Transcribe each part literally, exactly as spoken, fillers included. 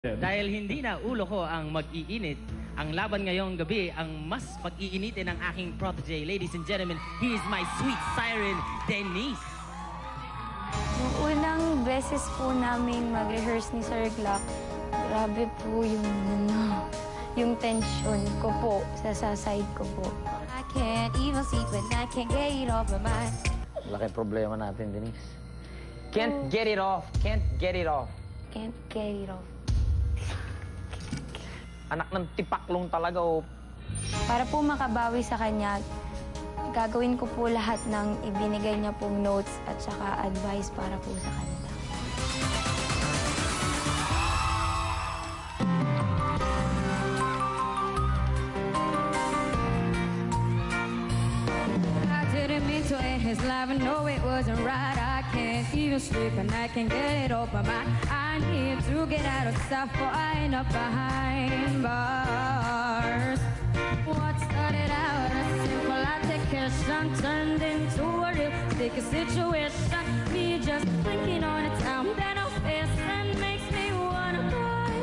Dahil hindi na ulo ko ang mag-iinit, ang laban ngayong gabi ang mas pag-iinitin ng aking protege. Ladies and gentlemen, he is my sweet siren, Denise. Yung unang beses po namin mag-rehearse ni Sir Glock, grabe po yung, ano, yung tension ko po sa, sa side ko po. I can't even sleep when I can't get it off my mind. Laki problema natin, Denise. Can't get it off. Can't get it off. Can't get it off. Anak ng tipaklong talaga, oh. Para po makabawi sa kanya, gagawin ko po lahat ng ibinigay niya pong notes at saka advice para po sa kanila. I didn't mean to end his life, I know it wasn't right. I can't even sleep and I can't get it off my mind. I need to get out of stuff before I end up behind bars. What started out as simple altercation turned into a real sticky situation. Me just thinking on a town that no face and makes me wanna cry.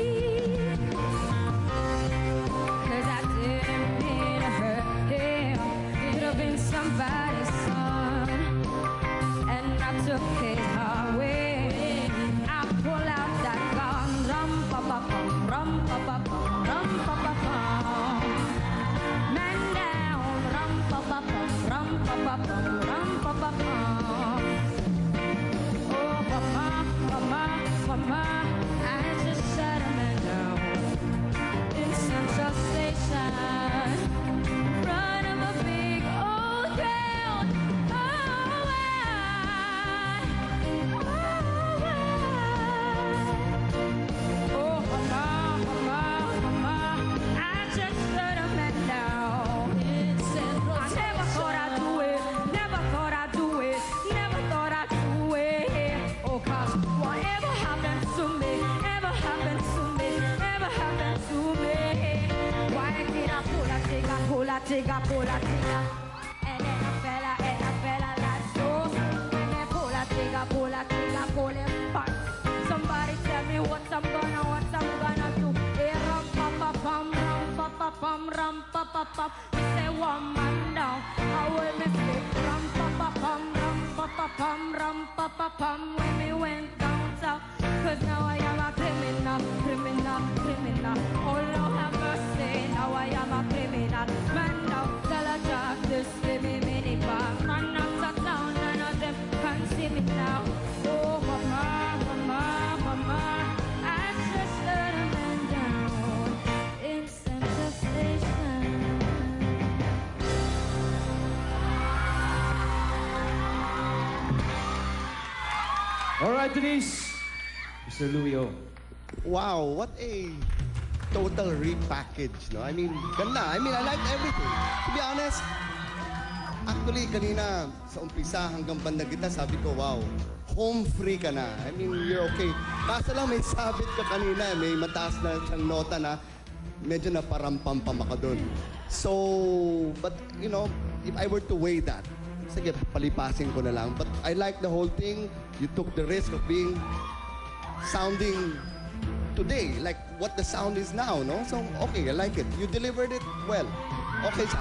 Cause I didn't mean to hurt him. Could have been somebody's son, and I took it away. I pull out that gun, rum pa pa pum, rum pa pa pum, rum pa pa pum. Man down, rum pa pa pum, rum pa pa pum, rum pa pa pum. Oh mama, mama, mama, I just shut a man down in Central Station. Front of a big old crowd. Oh, I, oh, I. Oh, mama, mama, mama, I just shut a man down in Central Station. I never thought I'd do it, never thought I'd do it, never thought I'd do it. Oh, cause whatever happened to me, ever happened to me, ever happened to me. Why did I pull a trigger, pull a trigger, pull a trigger? And then I fell, and I fell like so. When they pull a trigger, pull a trigger, pull it back. Somebody tell me what I'm gonna, what I'm gonna do. Hey, rum pa pa pum, rum pa pa pum, rum pa pa pum. Me say one man down, how will me flip? Rum pa pa pum, rum pa pa pum, rum pa pa pum. When me went down south, 'cause now I am a criminal, criminal, criminal. Oh Lord have mercy, now I am a criminal. Man down, tell a job, this give me mini bar. Man out of town, none of them can see me now. Oh mama, mama, mama, I just let a man down in Central Station. All right, Denise. Mister Louie O. Wow, what a total repackage, no? I mean, ganda. I mean, I like everything. To be honest, actually, kanina, sa umpisa hanggang banda kita, sabi ko, wow, home free ka na. I mean, you're okay. Kaso lang, may sabit ka kanina, may mataas na siyang nota na medyo naparampampam ka doon. So, but, you know, if I were to weigh that, sige, palipasin ko na lang. But I like the whole thing. You took the risk of being sounding today, like what the sound is now, no? So, okay, I like it. You delivered it well. Okay, siya.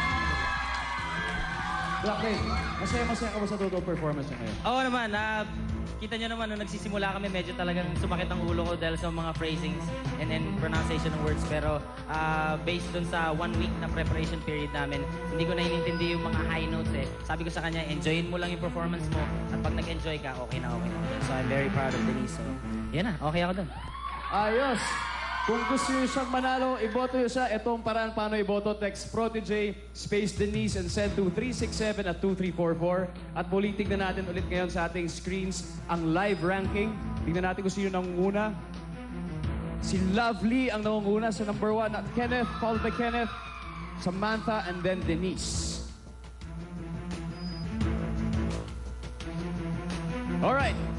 Blackpink, masaya-masaya ka ba sa total performance niya ngayon? Oo naman, ah, kita nyo naman nung nagsisimula kami, medyo talagang sumakit ang ulo ko dahil sa mga phrasings and then pronunciation ng words. Pero ah, based dun sa one week na preparation period namin, hindi ko na inintindi yung mga high notes eh. Sabi ko sa kanya, enjoyin mo lang yung performance mo at pag nag-enjoy ka, okay na okay na. So I'm very proud of Denise. So, yan na, okay ako dun. Ayos! Kung gusto nyo siyang manalo, iboto nyo siya. Ito ang paraan paano iboto. Text Protege, space Denise, and send to three six seven at two three four four. At muli, tignan natin ulit ngayon sa ating screens ang live ranking. Tignan natin kung sino nangunguna. Si Lovely ang nangunguna sa number one. At Kenneth, followed by Kenneth, Samantha, and then Denise. Alright.